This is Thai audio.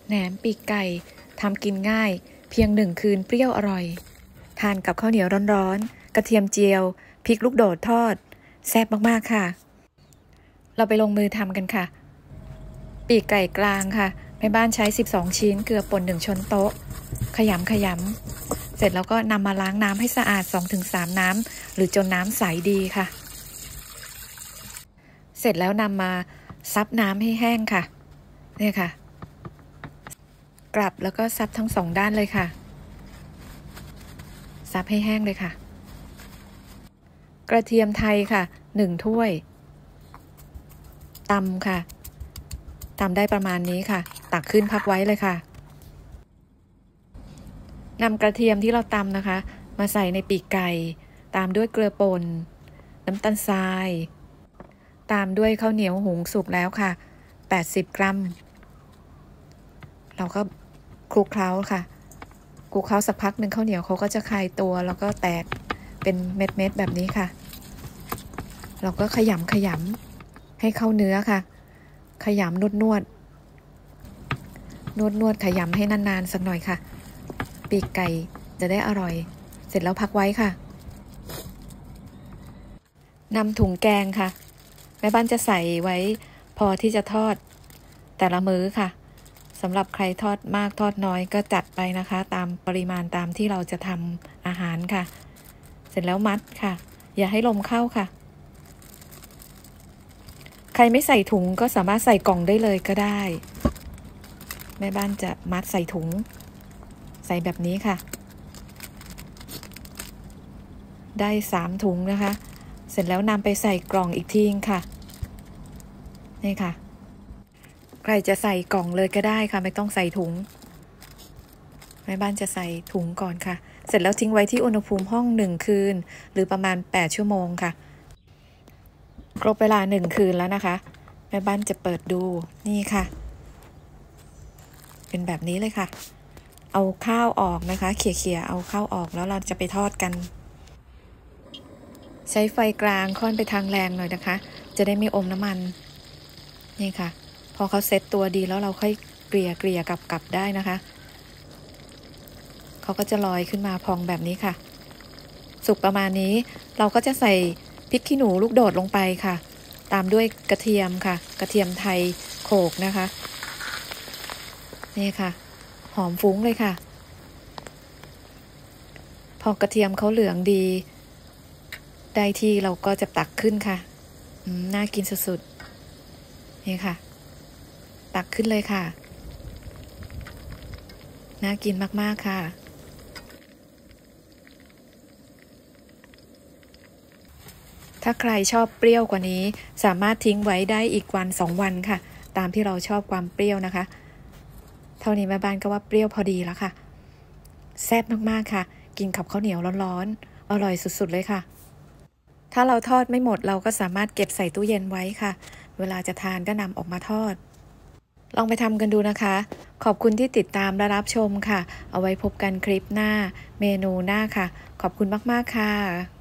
แหนมปีกไก่ทำกินง่ายเพียง1 คืนเปรี้ยวอร่อยทานกับข้าวเหนียวร้อนๆกระเทียมเจียวพริกลูกโดดทอดแซ่บมากๆค่ะเราไปลงมือทำกันค่ะปีกไก่กลางค่ะแม่บ้านใช้12 ชิ้นเกลือป่น1 ช้อนโต๊ะขยำเสร็จแล้วก็นำมาล้างน้ำให้สะอาด 2-3 น้ำหรือจนน้ำใสดีค่ะเสร็จแล้วนำมาซับน้ำให้แห้งค่ะเนี่ยค่ะกลับแล้วก็ซับทั้ง2 ด้านเลยค่ะซับให้แห้งเลยค่ะกระเทียมไทยค่ะ1 ถ้วยตำค่ะตำได้ประมาณนี้ค่ะตักขึ้นพักไว้เลยค่ะนำกระเทียมที่เราตำนะคะมาใส่ในปีกไก่ตามด้วยเกลือป่นน้ำตาลทรายตามด้วยข้าวเหนียวหุงสุกแล้วค่ะ80 กรัมเราก็คลุกเคล้าค่ะคลุกเคล้าสักพักหนึ่งข้าวเหนียวเขาก็จะคลายตัวแล้วก็แตกเป็นเม็ดแบบนี้ค่ะเราก็ขยำให้เข้าเนื้อค่ะขยำนวดขยำให้นานๆสักหน่อยค่ะปีกไก่จะได้อร่อยเสร็จแล้วพักไว้ค่ะนำถุงแกงค่ะแม่บ้านจะใส่ไว้พอที่จะทอดแต่ละมื้อค่ะสำหรับใครทอดมากทอดน้อยก็จัดไปนะคะตามปริมาณตามที่เราจะทำอาหารค่ะเสร็จแล้วมัดค่ะอย่าให้ลมเข้าค่ะใครไม่ใส่ถุงก็สามารถใส่กล่องได้เลยก็ได้แม่บ้านจะมัดใส่ถุงใส่แบบนี้ค่ะได้3 ถุงนะคะเสร็จแล้วนำไปใส่กล่องอีกทีค่ะนี่ค่ะใครจะใส่กล่องเลยก็ได้ค่ะไม่ต้องใส่ถุงแม่บ้านจะใส่ถุงก่อนค่ะเสร็จแล้วทิ้งไว้ที่อุณหภูมิห้อง1 คืนหรือประมาณ8 ชั่วโมงค่ะครบเวลา1 คืนแล้วนะคะแม่บ้านจะเปิดดูนี่ค่ะเป็นแบบนี้เลยค่ะเอาข้าวออกนะคะเขี่ยเอาข้าวออกแล้วเราจะไปทอดกันใช้ไฟกลางค่อนไปทางแรงหน่อยนะคะจะได้ไม่อมน้ำมันนี่ค่ะพอเขาเซ็ตตัวดีแล้วเราค่อยเกลี่ยกลับได้นะคะเขาก็จะลอยขึ้นมาพองแบบนี้ค่ะสุกประมาณนี้เราก็จะใส่พริกขี้หนูลูกโดดลงไปค่ะตามด้วยกระเทียมค่ะกระเทียมไทยโขลกนะคะนี่ค่ะหอมฟุ้งเลยค่ะพอกระเทียมเขาเหลืองดีได้ที่เราก็จะตักขึ้นค่ะน่ากินสุดๆนี่ค่ะตักขึ้นเลยค่ะน่ากินมากๆค่ะถ้าใครชอบเปรี้ยวกว่านี้สามารถทิ้งไว้ได้อีก1-2 วันค่ะตามที่เราชอบความเปรี้ยวนะคะเท่านี้แม่บ้านก็ว่าเปรี้ยวพอดีแล้วค่ะแซ่บมากๆค่ะกินกับข้าวเหนียวร้อนๆอร่อยสุดๆเลยค่ะถ้าเราทอดไม่หมดเราก็สามารถเก็บใส่ตู้เย็นไว้ค่ะเวลาจะทานก็นำออกมาทอดลองไปทำกันดูนะคะขอบคุณที่ติดตามและรับชมค่ะเอาไว้พบกันคลิปหน้าเมนูหน้าค่ะขอบคุณมากๆค่ะ